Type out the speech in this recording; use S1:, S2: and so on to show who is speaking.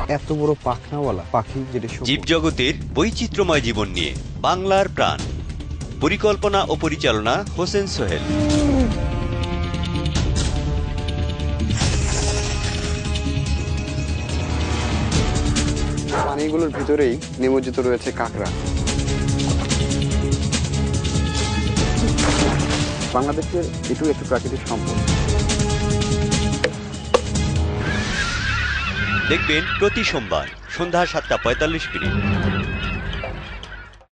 S1: এত বড় পাখনাওয়ালা পাখি যেটা
S2: জীবজগতের বৈচিত্র্যময় জীবন নিয়ে বাংলার প্রাণ, পরিকল্পনা ও পরিচালনা হোসেন সোহেল।
S1: পানিগুলোর ভিতরেই নিমজ্জিত রয়েছে কাঁকড়া। বাংলাদেশের এটুকু একটি প্রাকৃতিক সম্পদ।
S2: দেখবেন প্রতি সোমবার সন্ধ্যা ৭টা ৪৫ মিনিট।